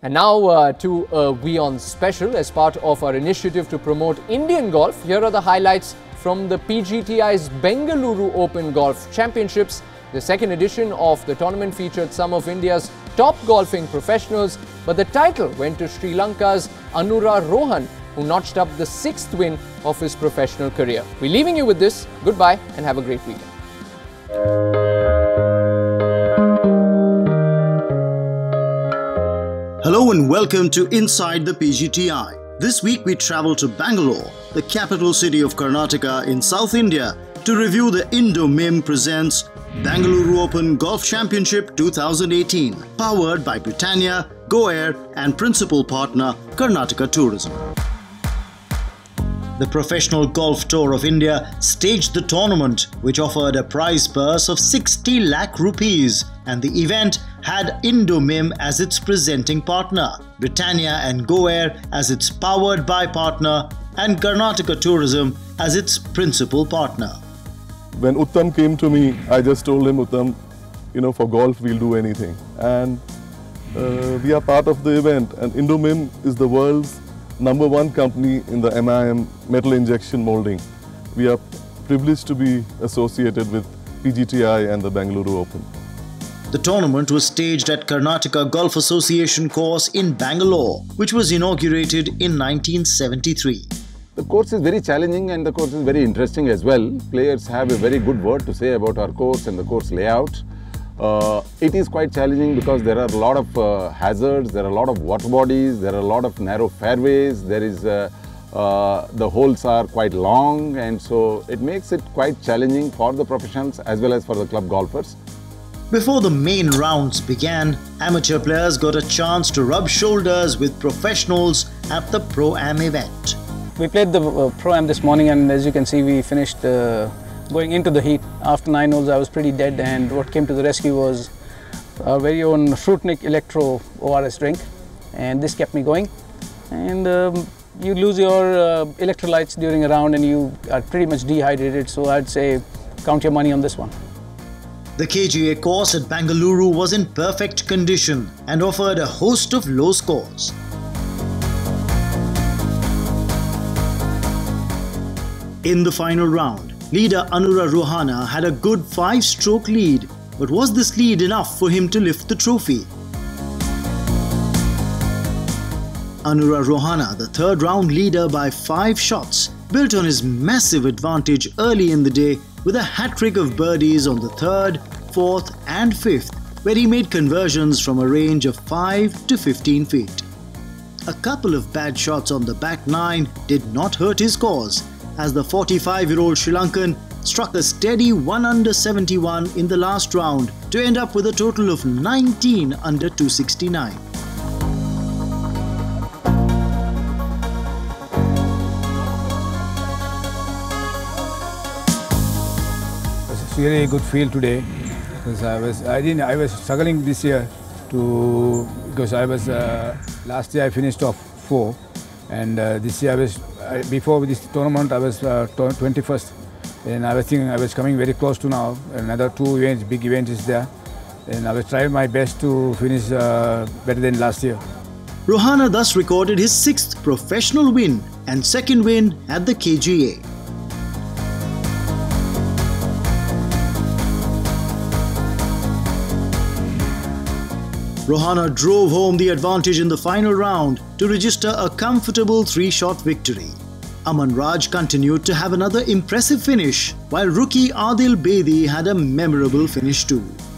And now to a WION special as part of our initiative to promote Indian golf. Here are the highlights from the PGTI's Bengaluru Open Golf Championships. The second edition of the tournament featured some of India's top golfing professionals, but the title went to Sri Lanka's Anura Rohan, who notched up the 6th win of his professional career. We're leaving you with this. Goodbye and have a great weekend. Hello and welcome to Inside the PGTI. This week we travel to Bangalore, the capital city of Karnataka in South India, to review the Indo-MIM Presents Bengaluru Open Golf Championship 2018, powered by Britannia, GoAir and principal partner Karnataka Tourism. The Professional Golf Tour of India staged the tournament, which offered a prize purse of 60 lakh rupees, and the event had Indo-MIM as its presenting partner, Britannia and GoAir as its powered by partner, and Karnataka Tourism as its principal partner. When Uttam came to me, I just told him, Uttam, for golf we'll do anything. And we are part of the event, and Indo-MIM is the world's #1 company in the MIM metal injection molding. We are privileged to be associated with PGTI and the Bengaluru Open. The tournament was staged at Karnataka Golf Association course in Bangalore, which was inaugurated in 1973. The course is very challenging and the course is very interesting as well. Players have a very good word to say about our course and the course layout. It is quite challenging because there are a lot of hazards, there are a lot of water bodies, there are a lot of narrow fairways, the holes are quite long, and so it makes it quite challenging for the professionals as well as for the club golfers. Before the main rounds began, amateur players got a chance to rub shoulders with professionals at the Pro-Am event. We played the Pro-Am this morning, and as you can see, we finished going into the heat. After 9 holes, I was pretty dead, and what came to the rescue was our very own Fruitnik Electro ORS drink, and this kept me going. And you lose your electrolytes during a round and you are pretty much dehydrated, so I'd say count your money on this one. The KGA course at Bengaluru was in perfect condition and offered a host of low scores. In the final round, leader Anura Rohana had a good 5-stroke lead, but was this lead enough for him to lift the trophy? Anura Rohana, the third round leader by 5 shots, built on his massive advantage early in the day with a hat-trick of birdies on the 3rd, 4th and 5th, where he made conversions from a range of 5 to 15 feet. A couple of bad shots on the back 9 did not hurt his cause, as the 45-year-old Sri Lankan struck a steady 1 under 71 in the last round to end up with a total of 19 under 269. It's really a good feel today because I was struggling this year because last year I finished off 4, and this year before this tournament I was 21st, and I was thinking I was coming very close to now. Another 2 events, big events is there, and I was trying my best to finish better than last year. Rohana thus recorded his 6th professional win and 2nd win at the KGA. Rohana drove home the advantage in the final round to register a comfortable 3-shot victory. Aman Raj continued to have another impressive finish, while rookie Adil Bedi had a memorable finish too.